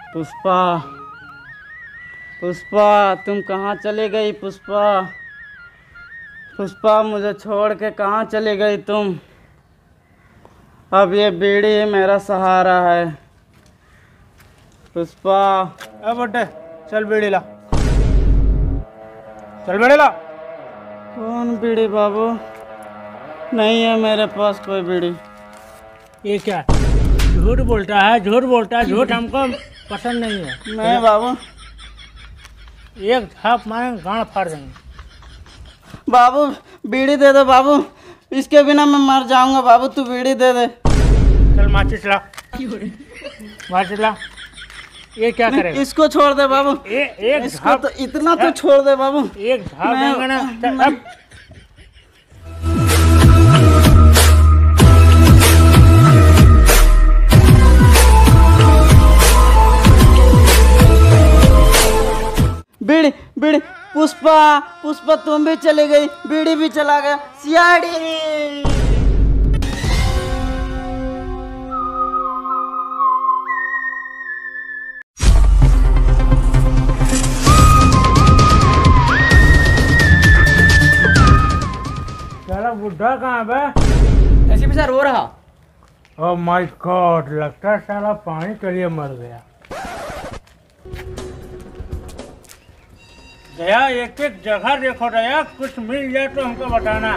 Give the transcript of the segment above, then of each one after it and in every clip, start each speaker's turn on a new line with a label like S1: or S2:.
S1: पुष्पा, पुष्पा तुम कहाँ चले गई? पुष्पा, पुष्पा मुझे छोड़ के कहाँ चली गई तुम? अब ये बीड़ी ही मेरा सहारा है। पुष्पा।
S2: अब बटे चल बीड़ी ला, चल बीड़ी ला।
S1: कौन बीड़ी बाबू? नहीं है मेरे पास कोई बीड़ी।
S2: ये क्या झूठ बोलता है, झूठ बोलता है, झूठ हमको पसंद नहीं है।
S1: नहीं बाबू।
S2: एक झाप मारेंगे गांड फाड़ देंगे।
S1: बाबू बीड़ी दे दो बाबू, इसके बिना मैं मर जाऊंगा। बाबू तू बीड़ी दे दे।
S2: चल माचिस ला, माचिस ला। ये क्या करेगा?
S1: इसको छोड़ दे बाबू।
S2: एक
S1: इसको तो इतना तो छोड़ दे बाबू।
S2: एक झाप देंगे ना। चल अब
S1: बीड़ी बीड़ी। पुष्पा, पुष्पा तुम भी चली गई, बीड़ी भी चला गया। सियाड़ी।
S2: साला बुढ़ा कहाँ बे?
S1: ऐसे भी सर हो रहा।
S2: ओह माय गॉड, लगता है साला पानी के लिए मर गया। दया एक एक जगह देखो दया, कुछ मिल जाए तो हमको बताना।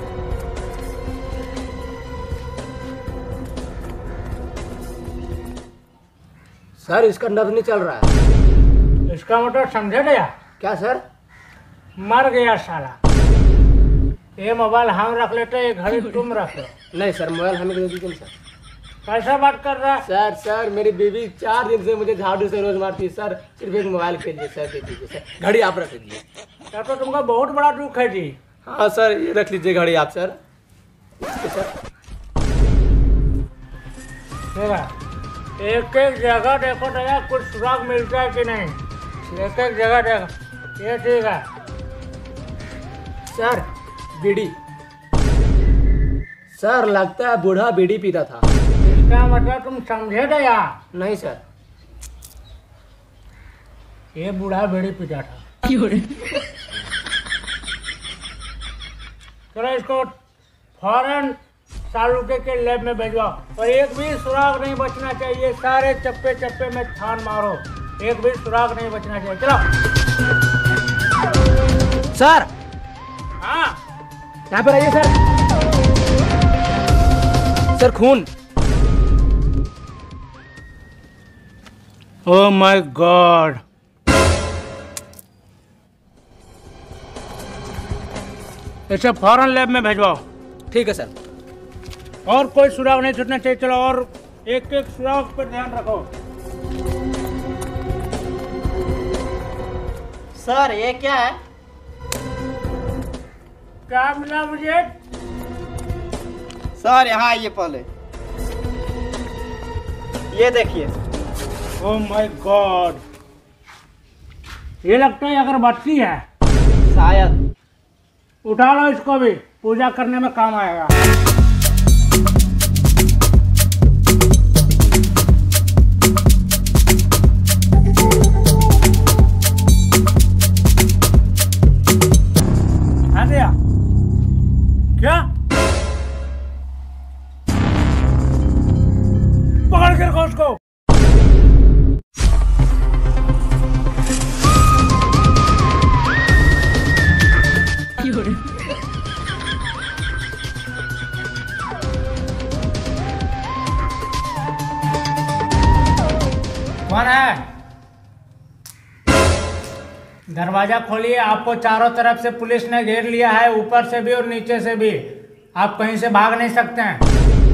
S3: सर इसका नब्ज नहीं चल रहा है।
S2: इसका मतलब समझे दया?
S3: क्या सर?
S2: मर गया साला। ये मोबाइल हम रख लेते, ये घड़ी तुम रख लो।
S3: नहीं सर, मोबाइल हमें दे दीजिए सर।
S2: कैसा बात कर रहा है?
S3: सर मेरी बीवी 4 दिन से मुझे झाड़ू से रोज मारती है सर, सिर्फ एक मोबाइल के लिए। सर दे दीजिए सर, घड़ी आप रख लीजिए।
S2: क्या तो तुमका बहुत बड़ा दुख है जी।
S3: हाँ सर, ये रख लीजिए घड़ी आप सर। सर
S2: एक एक जगह देखो दया, कुछ सुराग मिलता है कि नहीं। एक एक जगह देखो। ये ठीक है
S3: सर। बीड़ी सर, लगता है बूढ़ा बीड़ी पीता था।
S2: इसका मतलब तुम समझे दया?
S3: नहीं सर।
S2: ये बूढ़ा बीड़ी पीता था। चलो इसको फौरन सालुके के लैब में भेजवाओ और एक भी सुराग नहीं बचना चाहिए। सारे चप्पे चप्पे में छान मारो, एक भी सुराग नहीं बचना चाहिए। चलो
S3: सर।
S2: हाँ
S3: यहाँ पर आइए सर। सर खून।
S2: ओह माय गॉड, इसे फौरन लैब में भेजवाओ।
S3: ठीक है सर।
S2: और कोई सुराग नहीं छूटना चाहिए। चलो और एक एक सुराग पर ध्यान रखो।
S1: सर ये क्या है?
S2: क्या मिला मुझे?
S1: सर यहाँ आइए पहले, ये देखिए।
S2: ओह माय गॉड, ये लगता है अगरबत्ती है।
S1: शायद।
S2: उठा लो इसको भी, पूजा करने में काम आएगा। हाँ दिया क्या? पकड़ के रखो उसको। कौन है? दरवाजा खोलिए। आपको चारों तरफ से पुलिस ने घेर लिया है, ऊपर से भी और नीचे से भी। आप कहीं से भाग नहीं सकते हैं।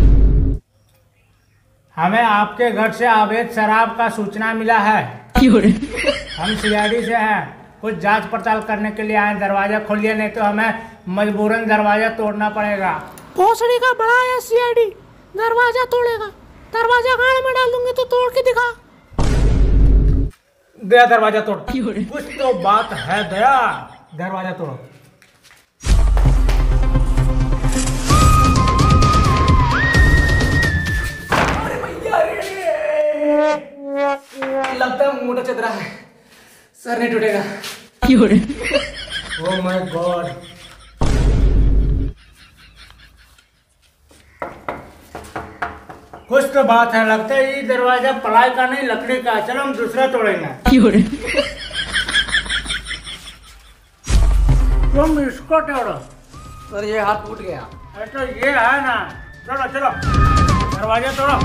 S2: हमें आपके घर से अवैध शराब का सूचना मिला है। हम सीआईडी से हैं, कुछ जांच पड़ताल करने के लिए आए। दरवाजा खोलिए, नहीं तो हमें मजबूरन दरवाजा तोड़ना पड़ेगा।
S4: भोसड़ी का बड़ा है सीआईडी, दरवाजा तोड़ेगा। दरवाजा गाड़ में डाल दूंगी तो तोड़ के दिखा।
S2: दया दरवाजा तोड़। कुछ तो बात है दया, दरवाजा तोड़ो।
S3: लगता है मोटा चतरा है, सर नहीं टूटेगा।
S2: Oh my god. कुछ तो बात है, लगता है ये दरवाजा प्लाई का नहीं लकड़ी का। चलो हम दूसरा तोड़ेंगे। तुम इसको तोड़ो।
S3: सर ये हाथ टूट गया।
S2: अरे तो ये है ना, चलो चलो दरवाजा तोड़ो।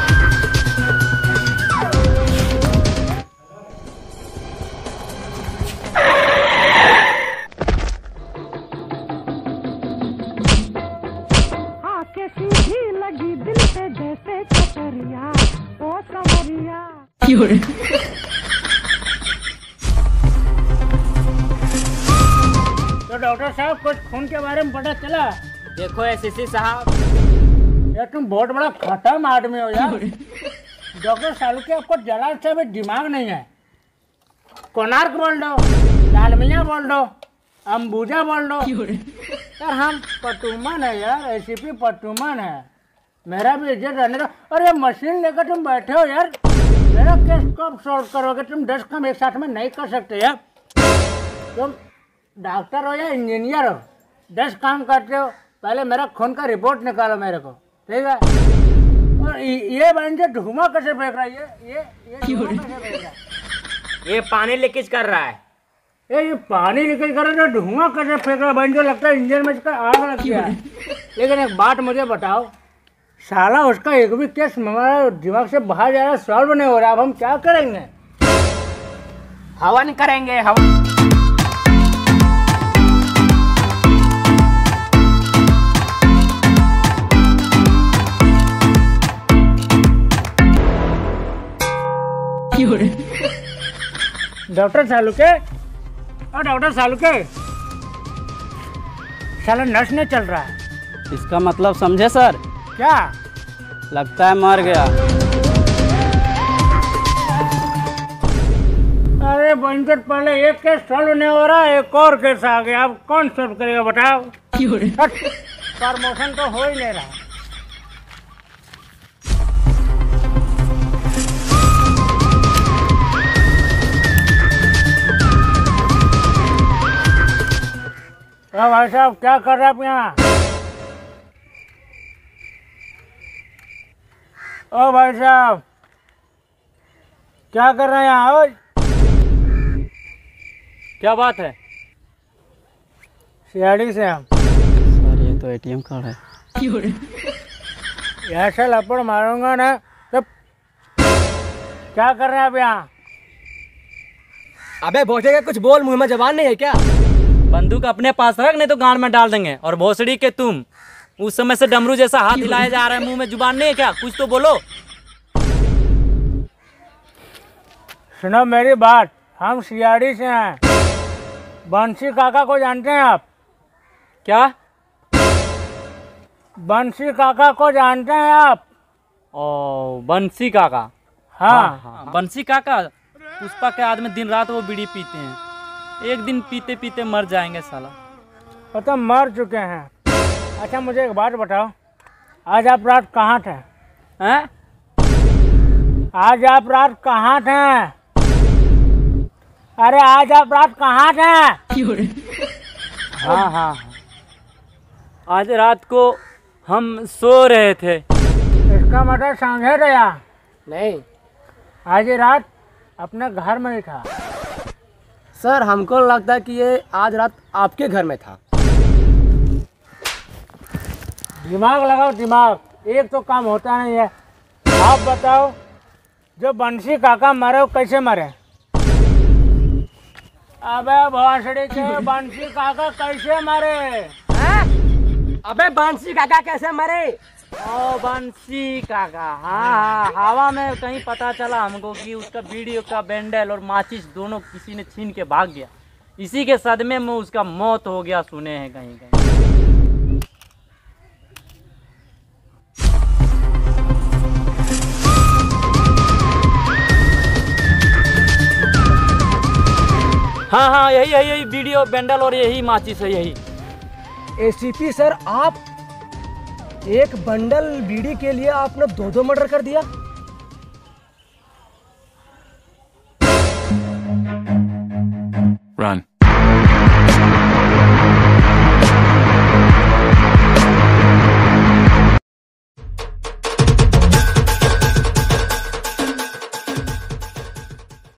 S4: आंखें सीधी लगी दिल पे जैसे कटरिया, ओ कमरिया।
S2: तो डॉक्टर साहब कुछ खून के बारे में पता चला?
S1: देखो एसएससी साहब,
S2: यार तुम बहुत बड़ा खतम आदमी हो यार। डॉक्टर सालू के आपको जला से भी दिमाग नहीं है। कोणार्क बोल दो, डालमिया बोल दो, अंबुजा बोल दो। यार हम पटुमन है यार, एसीपी पटुमन है। मेरा भी इज्जत रहने दो। और ये मशीन लेकर तुम बैठे हो यार, मेरा केस कब सॉल्व करोगे? तुम 10 काम एक साथ में नहीं कर सकते यार। तुम डॉक्टर हो या इंजीनियर हो, 10 काम करते हो। पहले मेरा खून का रिपोर्ट निकालो मेरे को, ठीक है? और ये बहन से धुआं कैसे फेंक रहा है? ये धुआं कैसे फेंक रहा है?
S1: ये पानी लीकेज कर रहा है।
S2: ये पानी लीकेज कर रहा है तो धुआं कैसे फेंक रहा है? बहन जो लगता है इंजन में इसका आग लग गया है। लेकिन एक बात मुझे बताओ, साला उसका एक भी केस हमारा दिमाग से बाहर जा रहा है, सॉल्व नहीं हो रहा। अब हम क्या करेंगे?
S1: हवन करेंगे, हवन।
S2: डॉक्टर सालुके, और डॉक्टर सालुके, साला नस नहीं चल रहा है।
S1: इसका मतलब समझे सर?
S2: क्या?
S1: लगता है मर गया।
S2: अरे बंजर, पहले एक केस सॉल्व नहीं हो रहा, एक और केस आ गया। अब कौन सॉल्व करेगा बताओ? प्रमोशन तो हो ही नहीं रहा। तो भाई साहब क्या कर रहे हैं आप यहाँ? ओ भाई साहब क्या कर रहे हैं यहाँ? ओए
S1: क्या बात है?
S2: सीआईडी से हम।
S1: सर ये तो एटीएम कार्ड है।
S2: ऐसा लपड़ मारूंगा ना तो। क्या कर रहे हैं आप यहाँ?
S3: अबे भोसड़ी, कुछ बोल, मुंह में जबान नहीं है क्या?
S1: बंदूक अपने पास रख, नहीं तो गांड में डाल देंगे। और भोसड़ी के तुम उस समय से डमरू जैसा हाथ हिलाया जा रहा है, मुंह में जुबान नहीं है क्या? कुछ तो बोलो।
S2: सुनो मेरी बात, हम सीआईडी से हैं। बंसी काका को जानते हैं आप?
S1: क्या?
S2: बंसी काका को जानते हैं आप?
S1: ओ बंसी काका।
S2: हाँ।
S1: बंसी काका पुष्पा के आदमी दिन रात वो बीड़ी पीते हैं, एक दिन पीते पीते मर जाएंगे साला।
S2: वो तो मर चुके हैं। अच्छा मुझे एक बात बताओ, आज आप रात कहाँ थे?
S1: हैं?
S2: आज आप रात कहाँ थे? अरे आज आप रात कहाँ थे?
S1: हाँ हाँ, आज रात को हम सो रहे थे।
S2: इसका मतलब समझे गया?
S3: नहीं
S2: आज ही रात अपने घर में ही था।
S3: सर, हमको लगता है कि ये आज रात आपके घर में था।
S2: दिमाग लगाओ दिमाग, एक तो काम होता नहीं है। आप बताओ, जो बंसी काका मरे वो कैसे मरे? अबे भोसड़ी के बंसी काका कैसे मरे?
S3: अबे बंसी काका कैसे मरे?
S1: ओ बंसी काका, हाँ हाँ, हवा में कहीं पता चला हमको कि उसका वीडियो का बैंडल और माचिस दोनों किसी ने छीन के भाग गया। इसी के सदमे में उसका मौत हो गया, सुने हैं कहीं कहीं। हाँ हाँ, यही वीडियो बैंडल और यही माचिस है, यही।
S3: एसीपी सर, आप एक बंडल बीड़ी के लिए आपने 2 मर्डर कर दिया?
S5: Run.